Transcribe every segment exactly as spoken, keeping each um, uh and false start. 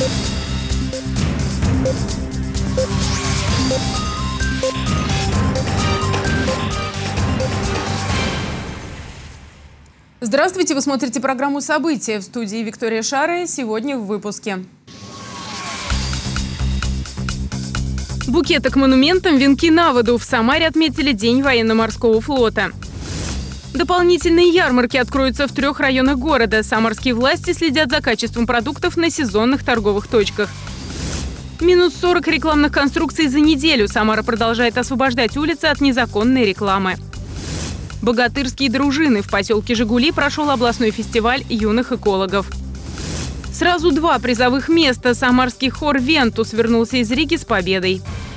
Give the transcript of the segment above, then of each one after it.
Здравствуйте, вы смотрите программу «События». В студии Виктория Шара. Сегодня в выпуске. Букеты к монументам, венки на воду. В Самаре отметили День военно-морского флота. Дополнительные ярмарки откроются в трех районах города. Самарские власти следят за качеством продуктов на сезонных торговых точках. Минус сорок рекламных конструкций за неделю. Самара продолжает освобождать улицы от незаконной рекламы. Богатырские дружины. В поселке Жигули прошел областной фестиваль юных экологов. Сразу два призовых места. Самарский хор «Вентус» вернулся из Риги с победой.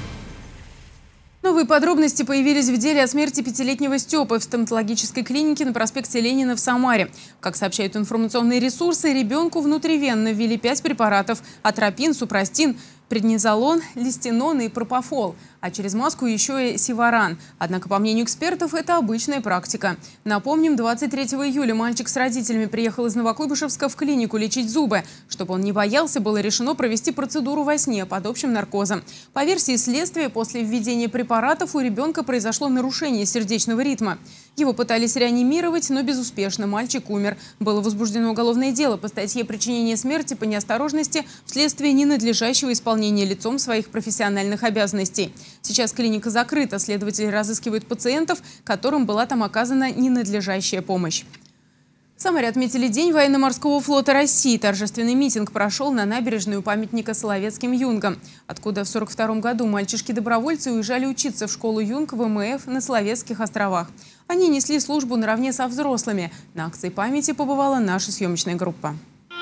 Новые подробности появились в деле о смерти пятилетнего Степы в стоматологической клинике на проспекте Ленина в Самаре. Как сообщают информационные ресурсы, ребенку внутривенно ввели пять препаратов – атропин, супрастин, преднизолон, листинон и пропофол, а через маску еще и сиваран. Однако, по мнению экспертов, это обычная практика. Напомним, двадцать третьего июля мальчик с родителями приехал из Новокуйбышевска в клинику лечить зубы. Чтобы он не боялся, было решено провести процедуру во сне под общим наркозом. По версии следствия, после введения препаратов у ребенка произошло нарушение сердечного ритма. Его пытались реанимировать, но безуспешно. Мальчик умер. Было возбуждено уголовное дело по статье «Причинение смерти по неосторожности вследствие ненадлежащего исполнения лицом своих профессиональных обязанностей». Сейчас клиника закрыта. Следователи разыскивают пациентов, которым была там оказана ненадлежащая помощь. В Самаре отметили День военно-морского флота России. Торжественный митинг прошел на набережной у памятника Соловецким юнгам, откуда в сорок втором году мальчишки-добровольцы уезжали учиться в школу юнг ВМФ на Соловецких островах. Они несли службу наравне со взрослыми. На акции памяти побывала наша съемочная группа.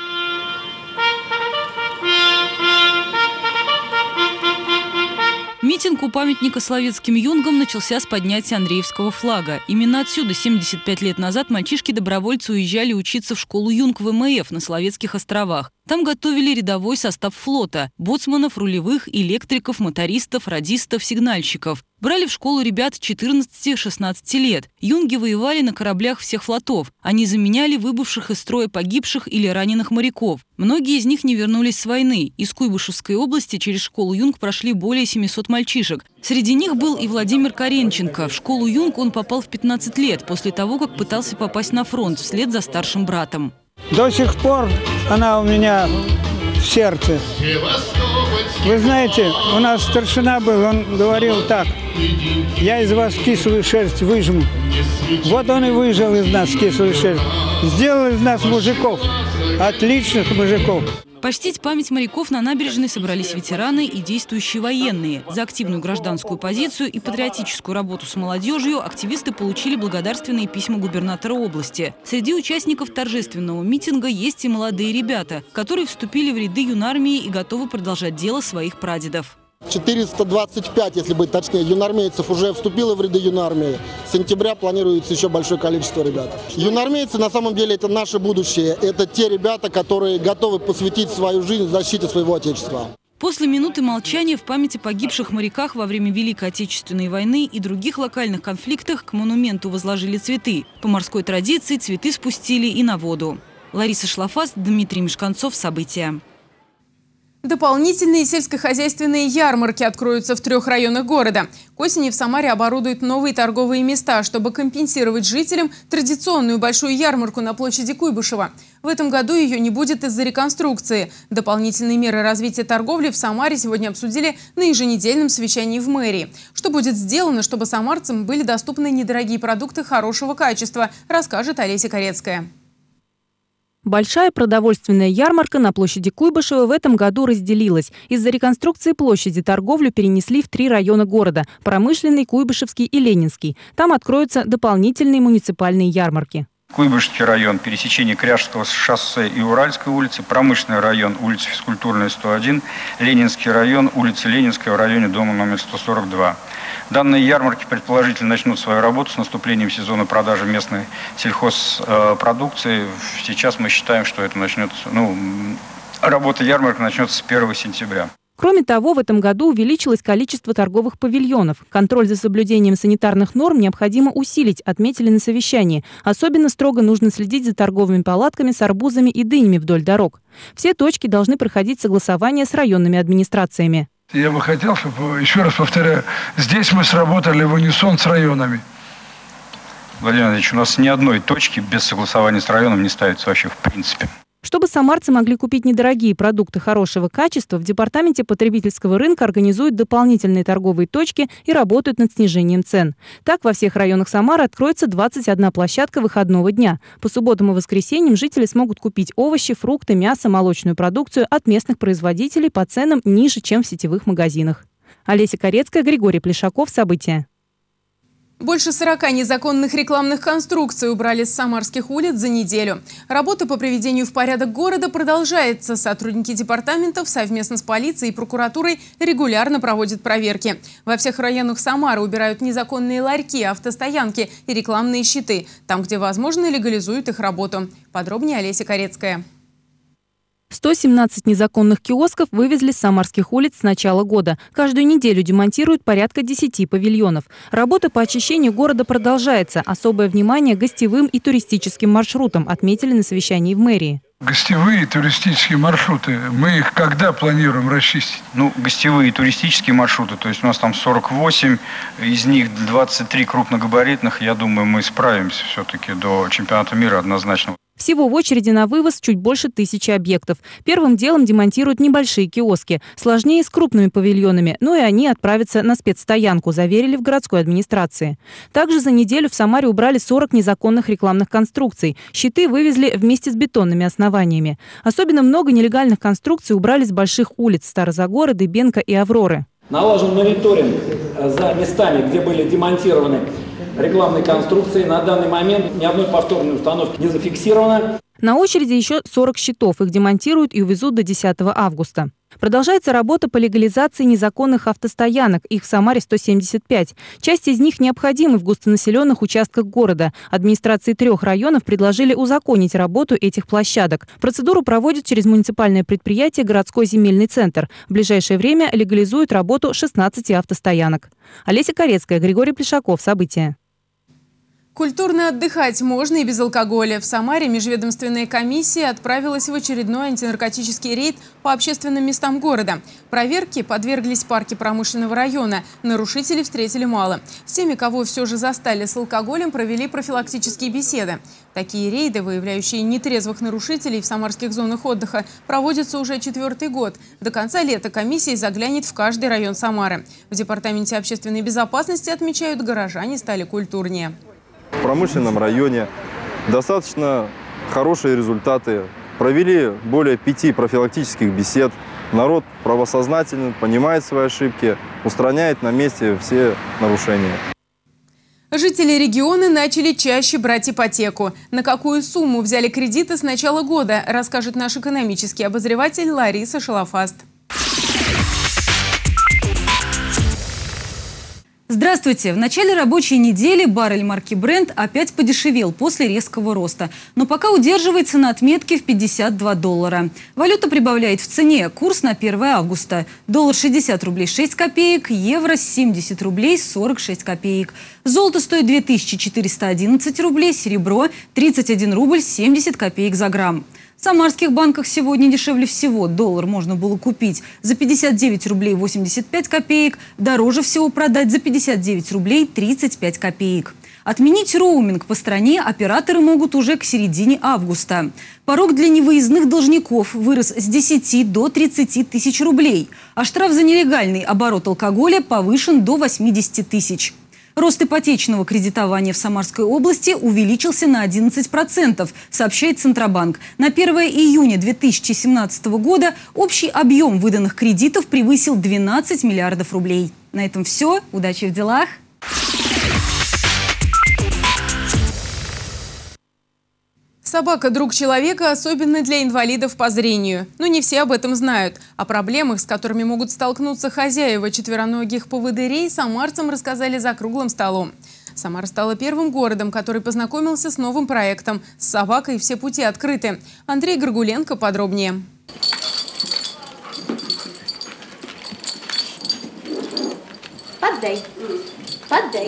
Митинг у памятника Соловецким юнгам начался с поднятия Андреевского флага. Именно отсюда семьдесят пять лет назад мальчишки-добровольцы уезжали учиться в школу юнг ВМФ на Соловецких островах. Там готовили рядовой состав флота – боцманов, рулевых, электриков, мотористов, радистов, сигнальщиков. Брали в школу ребят четырнадцати-шестнадцати лет. Юнги воевали на кораблях всех флотов. Они заменяли выбывших из строя погибших или раненых моряков. Многие из них не вернулись с войны. Из Куйбышевской области через школу юнг прошли более семисот мальчишек. Среди них был и Владимир Каренченко. В школу юнг он попал в пятнадцать лет, после того, как пытался попасть на фронт вслед за старшим братом. До сих пор она у меня в сердце. Вы знаете, у нас старшина был, он говорил так: я из вас кислую шерсть выжму. Вот он и выжил из нас кислую шерсть. Сделал из нас мужиков, отличных мужиков. Почтить память моряков на набережной собрались ветераны и действующие военные. За активную гражданскую позицию и патриотическую работу с молодежью активисты получили благодарственные письма губернатора области. Среди участников торжественного митинга есть и молодые ребята, которые вступили в ряды юнармии и готовы продолжать дело своих прадедов. четыреста двадцать пять, если быть точнее, юнармейцев уже вступило в ряды юнармии. С сентября планируется еще большое количество ребят. Юнармейцы на самом деле это наше будущее. Это те ребята, которые готовы посвятить свою жизнь защите своего отечества. После минуты молчания в память о погибших моряках во время Великой Отечественной войны и других локальных конфликтах к монументу возложили цветы. По морской традиции цветы спустили и на воду. Лариса Шлафас, Дмитрий Мешканцов. События. Дополнительные сельскохозяйственные ярмарки откроются в трех районах города. К осени в Самаре оборудуют новые торговые места, чтобы компенсировать жителям традиционную большую ярмарку на площади Куйбышева. В этом году ее не будет из-за реконструкции. Дополнительные меры развития торговли в Самаре сегодня обсудили на еженедельном совещании в мэрии. Что будет сделано, чтобы самарцам были доступны недорогие продукты хорошего качества, расскажет Олеся Корецкая. Большая продовольственная ярмарка на площади Куйбышева в этом году разделилась. Из-за реконструкции площади торговлю перенесли в три района города – Промышленный, Куйбышевский и Ленинский. Там откроются дополнительные муниципальные ярмарки. Куйбышевский район, пересечение Кряжского шоссе и Уральской улицы, Промышленный район, улица Физкультурная, сто один, Ленинский район, улица Ленинская в районе дома номер сто сорок два. Данные ярмарки предположительно начнут свою работу с наступлением сезона продажи местной сельхозпродукции. Сейчас мы считаем, что это начнется, ну, работа ярмарок начнется с первого сентября. Кроме того, в этом году увеличилось количество торговых павильонов. Контроль за соблюдением санитарных норм необходимо усилить, отметили на совещании. Особенно строго нужно следить за торговыми палатками с арбузами и дынями вдоль дорог. Все точки должны проходить согласование с районными администрациями. Я бы хотел, чтобы, еще раз повторяю, здесь мы сработали в унисон с районами. Владимир Ильич, у нас ни одной точки без согласования с районом не ставится вообще в принципе. Чтобы самарцы могли купить недорогие продукты хорошего качества, в Департаменте потребительского рынка организуют дополнительные торговые точки и работают над снижением цен. Так, во всех районах Самары откроется двадцать одна площадка выходного дня. По субботам и воскресеньям жители смогут купить овощи, фрукты, мясо, молочную продукцию от местных производителей по ценам ниже, чем в сетевых магазинах. Олеся Корецкая, Григорий Плешаков. События. Больше сорока незаконных рекламных конструкций убрали с самарских улиц за неделю. Работа по приведению в порядок города продолжается. Сотрудники департаментов совместно с полицией и прокуратурой регулярно проводят проверки. Во всех районах Самары убирают незаконные ларьки, автостоянки и рекламные щиты. Там, где возможно, легализуют их работу. Подробнее Олеся Корецкая. сто семнадцать незаконных киосков вывезли с самарских улиц с начала года. Каждую неделю демонтируют порядка десяти павильонов. Работа по очищению города продолжается. Особое внимание гостевым и туристическим маршрутам, отметили на совещании в мэрии. Гостевые туристические маршруты, мы их когда планируем расчистить? Ну, гостевые туристические маршруты, то есть у нас там сорок восемь, из них двадцать три крупногабаритных. Я думаю, мы справимся все-таки до чемпионата мира однозначно. Всего в очереди на вывоз чуть больше тысячи объектов. Первым делом демонтируют небольшие киоски. Сложнее с крупными павильонами, но и они отправятся на спецстоянку, заверили в городской администрации. Также за неделю в Самаре убрали сорок незаконных рекламных конструкций. Щиты вывезли вместе с бетонными основаниями. Особенно много нелегальных конструкций убрали с больших улиц – Старозагора, Дыбенко и Авроры. Налажен мониторинг за местами, где были демонтированы рекламной конструкции. На данный момент ни одной повторной установки не зафиксировано. На очереди еще сорок щитов. Их демонтируют и увезут до десятого августа. Продолжается работа по легализации незаконных автостоянок. Их в Самаре сто семьдесят пять. Часть из них необходимы в густонаселенных участках города. Администрации трех районов предложили узаконить работу этих площадок. Процедуру проводят через муниципальное предприятие «Городской земельный центр». В ближайшее время легализуют работу шестнадцати автостоянок. Олеся Корецкая, Григорий Плешаков. События. Культурно отдыхать можно и без алкоголя. В Самаре межведомственная комиссия отправилась в очередной антинаркотический рейд по общественным местам города. Проверки подверглись парки промышленного района. Нарушителей встретили мало. С теми, кого все же застали с алкоголем, провели профилактические беседы. Такие рейды, выявляющие нетрезвых нарушителей в самарских зонах отдыха, проводятся уже четвертый год. До конца лета комиссия заглянет в каждый район Самары. В Департаменте общественной безопасности отмечают, горожане стали культурнее. В промышленном районе достаточно хорошие результаты. Провели более пяти профилактических бесед. Народ правосознательный, понимает свои ошибки, устраняет на месте все нарушения. Жители региона начали чаще брать ипотеку. На какую сумму взяли кредиты с начала года, расскажет наш экономический обозреватель Лариса Шалафаст. Здравствуйте! В начале рабочей недели баррель марки Brent опять подешевел после резкого роста, но пока удерживается на отметке в пятьдесят два доллара. Валюта прибавляет в цене. Курс на первое августа. Доллар шестьдесят рублей шесть копеек, евро семьдесят рублей сорок шесть копеек. Золото стоит две тысячи четыреста одиннадцать рублей, серебро тридцать один рубль семьдесят копеек за грамм. В самарских банках сегодня дешевле всего. Доллар можно было купить за пятьдесят девять рублей восемьдесят пять копеек, дороже всего продать за пятьдесят девять рублей тридцать пять копеек. Отменить роуминг по стране операторы могут уже к середине августа. Порог для невыездных должников вырос с десяти до тридцати тысяч рублей, а штраф за нелегальный оборот алкоголя повышен до восьмидесяти тысяч. Рост ипотечного кредитования в Самарской области увеличился на одиннадцать процентов, сообщает Центробанк. На первое июня две тысячи семнадцатого года общий объем выданных кредитов превысил двенадцать миллиардов рублей. На этом все. Удачи в делах! Собака – друг человека, особенно для инвалидов по зрению. Но не все об этом знают. О проблемах, с которыми могут столкнуться хозяева четвероногих поводырей, самарцам рассказали за круглым столом. Самара стала первым городом, который познакомился с новым проектом. С собакой все пути открыты. Андрей Горгуленко подробнее. Падай. Падай.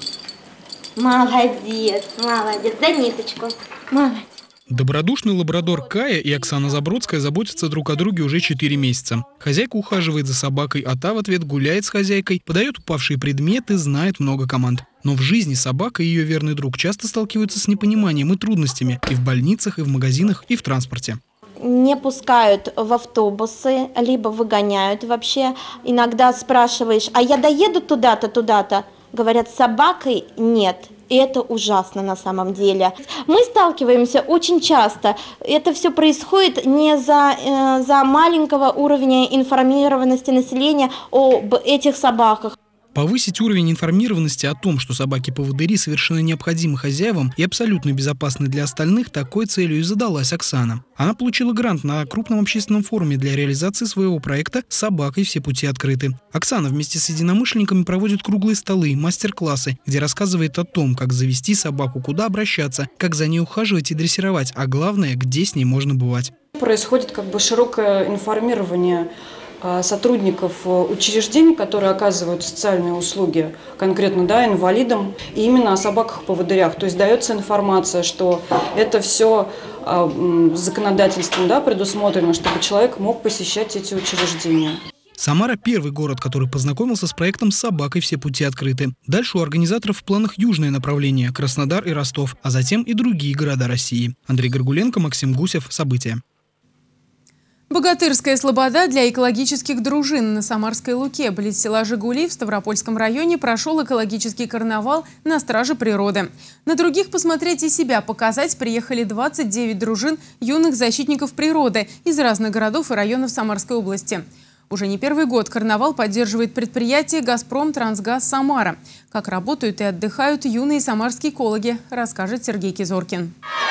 Молодец, молодец. За ниточку. Молодец. Добродушный лабрадор Кая и Оксана Забродская заботятся друг о друге уже четыре месяца. Хозяйка ухаживает за собакой, а та в ответ гуляет с хозяйкой, подает упавшие предметы, знает много команд. Но в жизни собака и ее верный друг часто сталкиваются с непониманием и трудностями и в больницах, и в магазинах, и в транспорте. Не пускают в автобусы, либо выгоняют вообще. Иногда спрашиваешь, а я доеду туда-то, туда-то? Говорят, с собакой нет. И это ужасно на самом деле. Мы сталкиваемся очень часто. Это все происходит не за, э, за маленького уровня информированности населения об этих собаках. Повысить уровень информированности о том, что собаки-поводыри совершенно необходимы хозяевам и абсолютно безопасны для остальных, такой целью и задалась Оксана. Она получила грант на крупном общественном форуме для реализации своего проекта «С собакой все пути открыты». Оксана вместе с единомышленниками проводит круглые столы, мастер-классы, где рассказывает о том, как завести собаку, куда обращаться, как за ней ухаживать и дрессировать, а главное, где с ней можно бывать. Происходит как бы широкое информирование сотрудников учреждений, которые оказывают социальные услуги, конкретно, да, инвалидам, и именно о собаках-поводырях. То есть дается информация, что это все законодательством, да, предусмотрено, чтобы человек мог посещать эти учреждения. Самара – первый город, который познакомился с проектом «С собакой все пути открыты». Дальше у организаторов в планах южное направление – Краснодар и Ростов, а затем и другие города России. Андрей Горгуленко, Максим Гусев. События. Богатырская слобода для экологических дружин. На Самарской Луке, близ села Жигули в Ставропольском районе, прошел экологический карнавал на страже природы. На других посмотреть и себя показать приехали двадцать девять дружин юных защитников природы из разных городов и районов Самарской области. Уже не первый год карнавал поддерживает предприятие «Газпром Трансгаз Самара». Как работают и отдыхают юные самарские экологи, расскажет Сергей Кизоркин.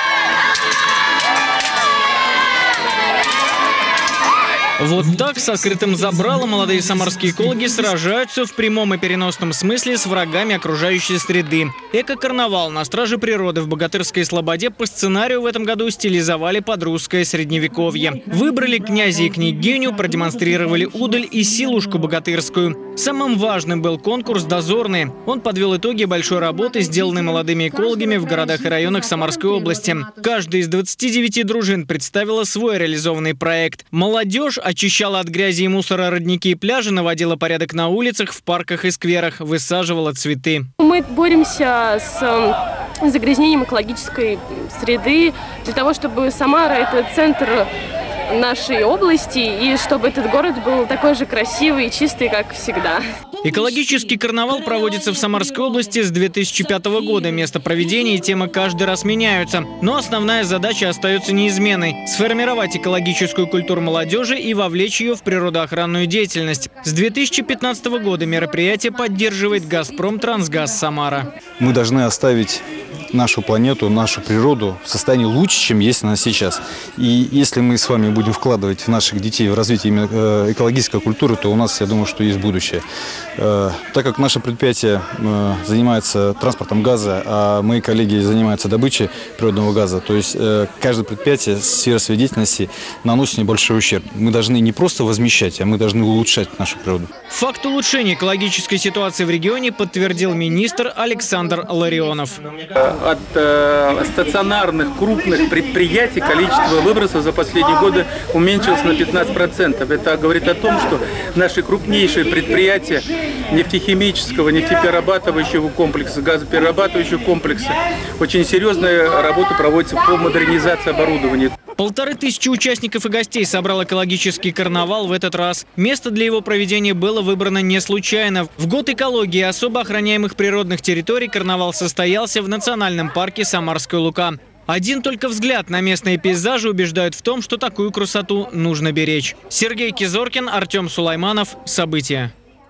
Вот так с открытым забралом молодые самарские экологи сражаются в прямом и переносном смысле с врагами окружающей среды. Эко-карнавал на страже природы в Богатырской слободе по сценарию в этом году стилизовали под русское средневековье. Выбрали князя и княгиню, продемонстрировали удаль и силушку богатырскую. Самым важным был конкурс «Дозорный». Он подвел итоги большой работы, сделанной молодыми экологами в городах и районах Самарской области. Каждая из двадцати девяти дружин представила свой реализованный проект. Молодежь очищала от грязи и мусора родники и пляжи, наводила порядок на улицах, в парках и скверах, высаживала цветы. Мы боремся с загрязнением экологической среды для того, чтобы Самара – это центр нашей области, и чтобы этот город был такой же красивый и чистый, как всегда. Экологический карнавал проводится в Самарской области с две тысячи пятого года. Место проведения и темы каждый раз меняются. Но основная задача остается неизменной – сформировать экологическую культуру молодежи и вовлечь ее в природоохранную деятельность. С две тысячи пятнадцатого года мероприятие поддерживает «Газпром Трансгаз Самара». Мы должны оставить нашу планету, нашу природу в состоянии лучше, чем есть она сейчас. И если мы с вами будем вкладывать в наших детей в развитие именно экологической культуры, то у нас, я думаю, что есть будущее. Так как наше предприятие занимается транспортом газа, а мои коллеги занимаются добычей природного газа, то есть каждое предприятие, сфера своей деятельности наносит небольшой ущерб. Мы должны не просто возмещать, а мы должны улучшать нашу природу. Факт улучшения экологической ситуации в регионе подтвердил министр Александр Ларионов. От э, стационарных крупных предприятий количество выбросов за последние годы уменьшилось на пятнадцать процентов. Это говорит о том, что наши крупнейшие предприятия нефтехимического, нефтеперерабатывающего комплекса, газоперерабатывающего комплекса, очень серьезная работа проводится по модернизации оборудования. Полторы тысячи участников и гостей собрал экологический карнавал в этот раз. Место для его проведения было выбрано не случайно. В год экологии особо охраняемых природных территорий карнавал состоялся в национальном парке Самарская Лука. Один только взгляд на местные пейзажи убеждают в том, что такую красоту нужно беречь. Сергей Кизоркин, Артем Сулайманов. События.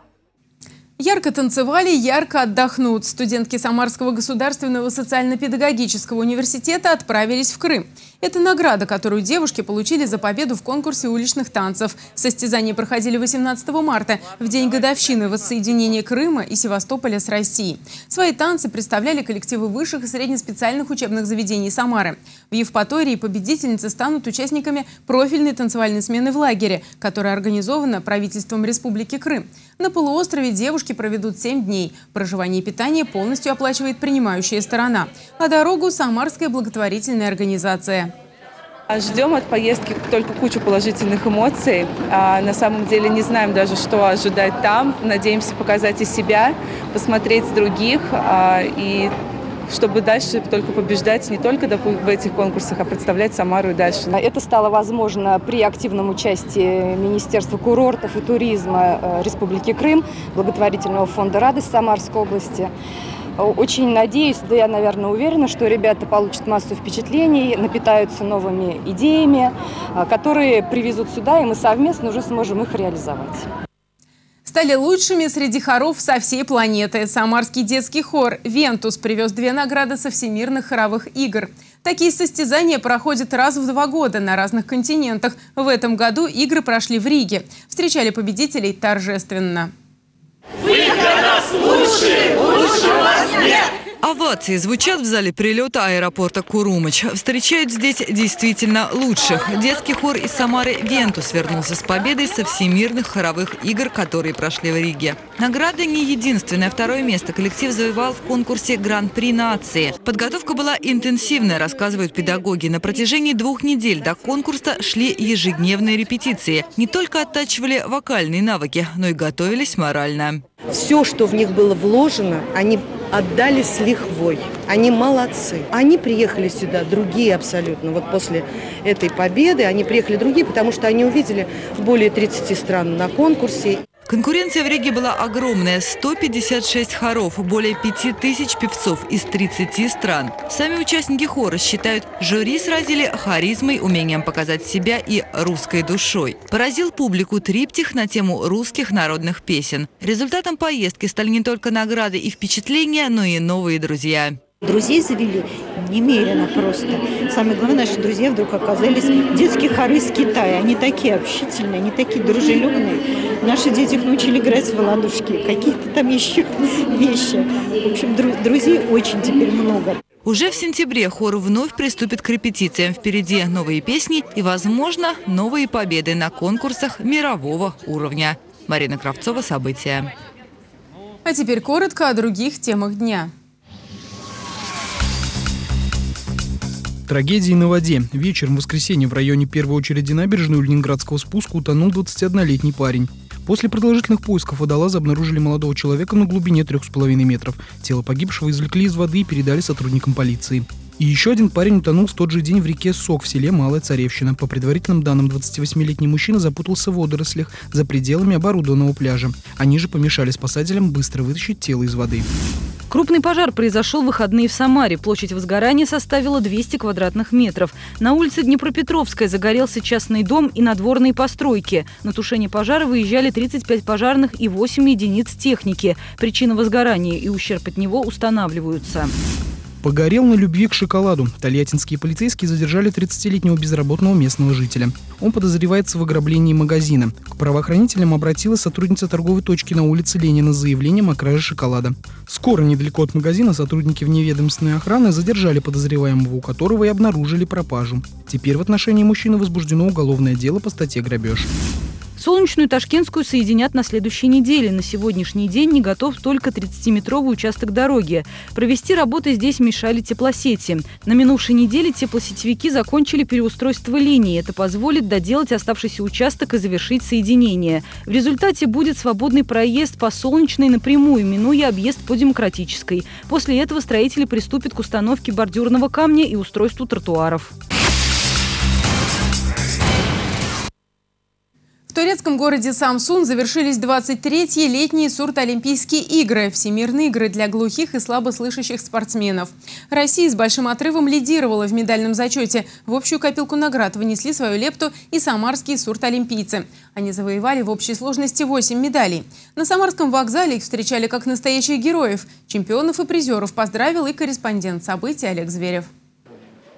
Ярко танцевали, ярко отдохнут. Студентки Самарского государственного социально-педагогического университета отправились в Крым. Это награда, которую девушки получили за победу в конкурсе уличных танцев. Состязания проходили восемнадцатого марта, в день годовщины воссоединения Крыма и Севастополя с Россией. Свои танцы представляли коллективы высших и среднеспециальных учебных заведений Самары. В Евпатории победительницы станут участниками профильной танцевальной смены в лагере, которая организована правительством Республики Крым. На полуострове девушки проведут семь дней. Проживание и питание полностью оплачивает принимающая сторона, а дорогу – самарская благотворительная организация. Ждем от поездки только кучу положительных эмоций. А на самом деле не знаем даже, что ожидать там. Надеемся показать и себя, посмотреть с других, а, и чтобы дальше только побеждать не только в этих конкурсах, а представлять Самару и дальше. Это стало возможно при активном участии Министерства курортов и туризма Республики Крым, благотворительного фонда «Радость» Самарской области. Очень надеюсь, да я, наверное, уверена, что ребята получат массу впечатлений, напитаются новыми идеями, которые привезут сюда, и мы совместно уже сможем их реализовать. Стали лучшими среди хоров со всей планеты. Самарский детский хор «Вентус» привез две награды со всемирных хоровых игр. Такие состязания проходят раз в два года на разных континентах. В этом году игры прошли в Риге. Встречали победителей торжественно. Вы для нас лучшие, лучше вас нет! Овации звучат в зале прилета аэропорта Курумыч. Встречают здесь действительно лучших. Детский хор из Самары «Вентус» вернулся с победой со всемирных хоровых игр, которые прошли в Риге. Награда не единственная. Второе место коллектив завоевал в конкурсе «Гран-при нации». Подготовка была интенсивная, рассказывают педагоги. На протяжении двух недель до конкурса шли ежедневные репетиции. Не только оттачивали вокальные навыки, но и готовились морально. Все, что в них было вложено, они отдали с лихвой. Они молодцы. Они приехали сюда, другие абсолютно. Вот после этой победы они приехали другие, потому что они увидели более тридцати стран на конкурсе. Конкуренция в Риге была огромная. сто пятьдесят шесть хоров, более пяти тысяч певцов из тридцати стран. Сами участники хора считают, жюри сразили харизмой, умением показать себя и русской душой. Поразил публику триптих на тему русских народных песен. Результатом поездки стали не только награды и впечатления, но и новые друзья. Друзей завели немерено просто. Самое главное, наши друзья вдруг оказались детские хоры из Китая. Они такие общительные, они такие дружелюбные. Наши дети их научили играть в ладушки, какие-то там еще вещи. В общем, друзей очень теперь много. Уже в сентябре хор вновь приступит к репетициям. Впереди новые песни и, возможно, новые победы на конкурсах мирового уровня. Марина Кравцова, события. А теперь коротко о других темах дня. Трагедии на воде. Вечером в воскресенье в районе первой очереди набережной у Ленинградского спуска утонул двадцатиоднолетний парень. После продолжительных поисков водолазы обнаружили молодого человека на глубине трех с половиной метров. Тело погибшего извлекли из воды и передали сотрудникам полиции. И еще один парень утонул в тот же день в реке Сок в селе Малая Царевщина. По предварительным данным, двадцативосьмилетний мужчина запутался в водорослях за пределами оборудованного пляжа. Они же помешали спасателям быстро вытащить тело из воды. Крупный пожар произошел в выходные в Самаре. Площадь возгорания составила двести квадратных метров. На улице Днепропетровская загорелся частный дом и надворные постройки. На тушение пожара выезжали тридцать пять пожарных и восемь единиц техники. Причина возгорания и ущерб от него устанавливаются. Погорел на любви к шоколаду. Тольяттинские полицейские задержали тридцатилетнего безработного местного жителя. Он подозревается в ограблении магазина. К правоохранителям обратилась сотрудница торговой точки на улице Ленина с заявлением о краже шоколада. Скоро недалеко от магазина сотрудники вневедомственной охраны задержали подозреваемого, у которого и обнаружили пропажу. Теперь в отношении мужчины возбуждено уголовное дело по статье «Грабеж». Солнечную Ташкентскую соединят на следующей неделе. На сегодняшний день не готов только тридцатиметровый участок дороги. Провести работы здесь мешали теплосети. На минувшей неделе теплосетевики закончили переустройство линии. Это позволит доделать оставшийся участок и завершить соединение. В результате будет свободный проезд по Солнечной напрямую, минуя объезд по Демократической. После этого строители приступят к установке бордюрного камня и устройству тротуаров. В турецком городе Самсун завершились двадцать третьи летние Сурт-Олимпийские игры – всемирные игры для глухих и слабослышащих спортсменов. Россия с большим отрывом лидировала в медальном зачете. В общую копилку наград внесли свою лепту и самарские сурт-олимпийцы. Они завоевали в общей сложности восемь медалей. На Самарском вокзале их встречали как настоящих героев. Чемпионов и призеров поздравил и корреспондент событий Олег Зверев.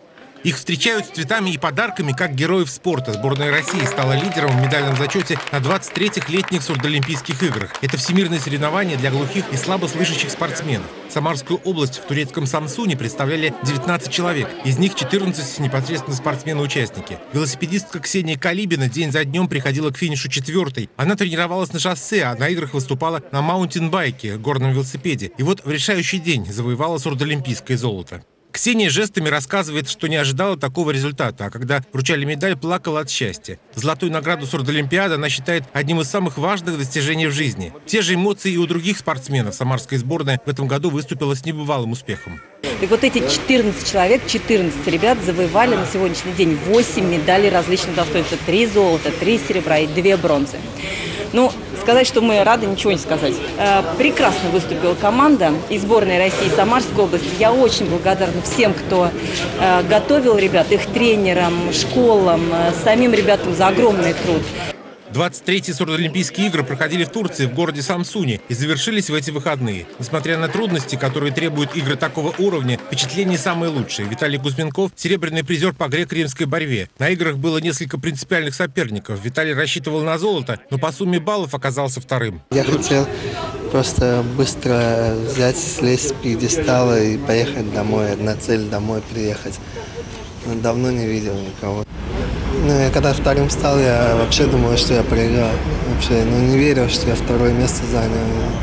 Их встречают с цветами и подарками, как героев спорта. Сборная России стала лидером в медальном зачете на двадцать третьих летних сурдоолимпийских играх. Это всемирные соревнования для глухих и слабослышащих спортсменов. Самарскую область в турецком Самсуне представляли девятнадцать человек. Из них четырнадцать непосредственно спортсмены-участники. Велосипедистка Ксения Калибина день за днем приходила к финишу четвертой. Она тренировалась на шоссе, а на играх выступала на маунтинбайке, горном велосипеде. И вот в решающий день завоевала сурдоолимпийское золото. Ксения жестами рассказывает, что не ожидала такого результата, а когда вручали медаль, плакала от счастья. Золотую награду сурдоолимпиады она считает одним из самых важных достижений в жизни. Те же эмоции и у других спортсменов. Самарская сборная в этом году выступила с небывалым успехом. И вот эти четырнадцать человек, четырнадцать ребят завоевали на сегодняшний день восемь медалей различных достоинств. три золота, три серебра и две бронзы. Ну, сказать, что мы рады, ничего не сказать. Прекрасно выступила команда из сборной России Самарской области. Я очень благодарна всем, кто готовил ребят, их тренерам, школам, самим ребятам за огромный труд. двадцать третьи сурдоолимпийские игры проходили в Турции, в городе Самсуне, и завершились в эти выходные. Несмотря на трудности, которые требуют игры такого уровня, впечатления самые лучшие. Виталий Кузьменков – серебряный призер по греко-римской борьбе. На играх было несколько принципиальных соперников. Виталий рассчитывал на золото, но по сумме баллов оказался вторым. Я хотел просто быстро взять, слезть с пьедестала и поехать домой. Одна цель – домой приехать. Давно не видел никого. Ну, я когда вторым стал, я вообще думал, что я проиграл. Вообще, ну, не верил, что я второе место занял.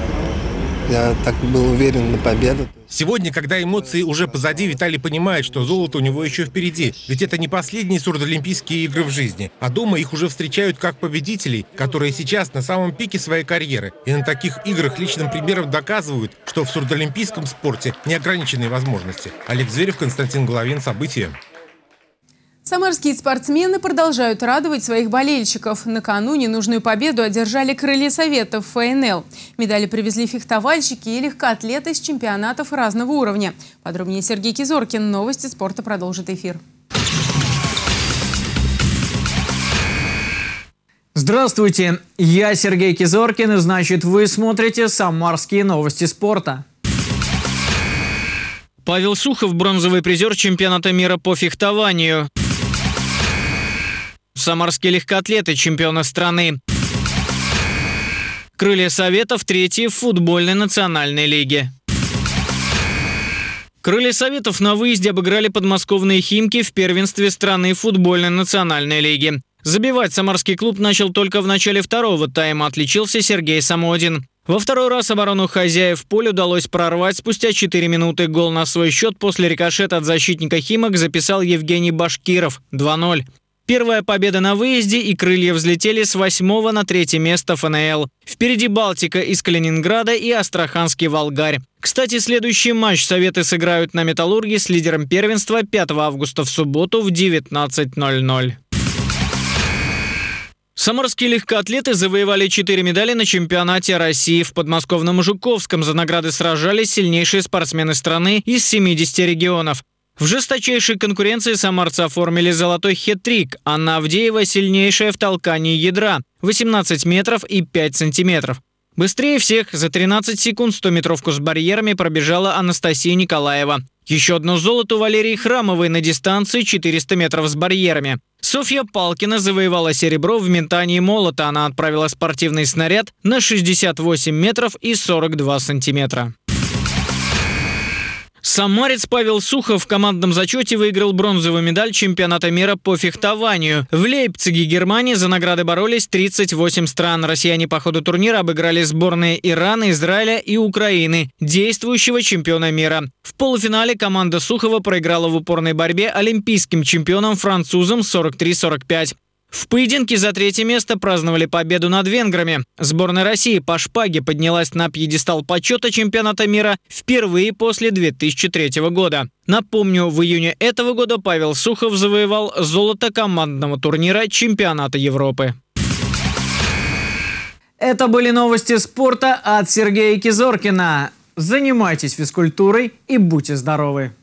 Я так был уверен на победу. Сегодня, когда эмоции уже позади, Виталий понимает, что золото у него еще впереди. Ведь это не последние сурдоолимпийские игры в жизни. А дома их уже встречают как победителей, которые сейчас на самом пике своей карьеры. И на таких играх личным примером доказывают, что в сурдоолимпийском спорте неограниченные возможности. Олег Зверев, Константин Головин. События. Самарские спортсмены продолжают радовать своих болельщиков. Накануне нужную победу одержали крылья Советов ФНЛ. Медали привезли фехтовальщики и легкоатлеты с чемпионатов разного уровня. Подробнее Сергей Кизоркин. Новости спорта продолжит эфир. Здравствуйте, я Сергей Кизоркин, и значит вы смотрите «Самарские новости спорта». Павел Сухов – бронзовый призер чемпионата мира по фехтованию. Самарские легкоатлеты – чемпионы страны. Крылья Советов – третьи в футбольной национальной лиге. Крылья Советов на выезде обыграли подмосковные «Химки» в первенстве страны футбольной национальной лиги. Забивать самарский клуб начал только в начале второго тайма, отличился Сергей Самодин. Во второй раз оборону хозяев в поле удалось прорвать спустя четыре минуты. Гол на свой счет после рикошета от защитника «Химок» записал Евгений Башкиров – два ноль. Первая победа на выезде, и крылья взлетели с восьмого на третье место ФНЛ. Впереди Балтика из Калининграда и Астраханский Волгарь. Кстати, следующий матч Советы сыграют на «Металлурге» с лидером первенства пятого августа в субботу в девятнадцать ноль ноль. Самарские легкоатлеты завоевали четыре медали на чемпионате России. В подмосковном Жуковском за награды сражались сильнейшие спортсмены страны из семидесяти регионов. В жесточайшей конкуренции самарцы оформили золотой хет-трик. Анна Авдеева сильнейшая в толкании ядра – восемнадцать метров и пять сантиметров. Быстрее всех за тринадцать секунд стометровку с барьерами пробежала Анастасия Николаева. Еще одно золото у Валерии Храмовой на дистанции четыреста метров с барьерами. Софья Палкина завоевала серебро в метании молота. Она отправила спортивный снаряд на шестьдесят восемь метров и сорок два сантиметра. Самарец Павел Сухов в командном зачете выиграл бронзовую медаль чемпионата мира по фехтованию. В Лейпциге, Германии, за награды боролись тридцать восемь стран. Россияне по ходу турнира обыграли сборные Ирана, Израиля и Украины, действующего чемпиона мира. В полуфинале команда Сухова проиграла в упорной борьбе олимпийским чемпионам французам сорок три сорок пять. В поединке за третье место праздновали победу над венграми. Сборная России по шпаге поднялась на пьедестал почета чемпионата мира впервые после две тысячи третьего года. Напомню, в июне этого года Павел Сухов завоевал золото командного турнира чемпионата Европы. Это были новости спорта от Сергея Кизоркина. Занимайтесь физкультурой и будьте здоровы!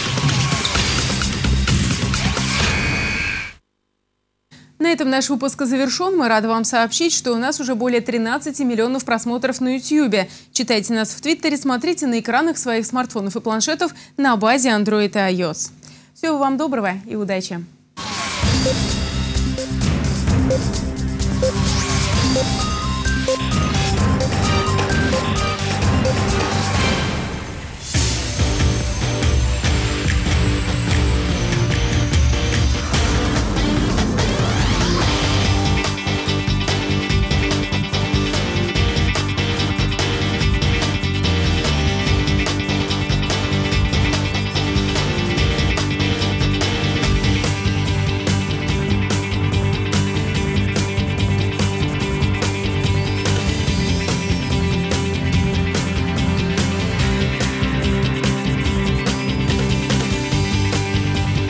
На этом наш выпуск завершен. Мы рады вам сообщить, что у нас уже более тринадцати миллионов просмотров на ютьюбе. Читайте нас в Твиттере, смотрите на экранах своих смартфонов и планшетов на базе Android и iOS. Всего вам доброго и удачи!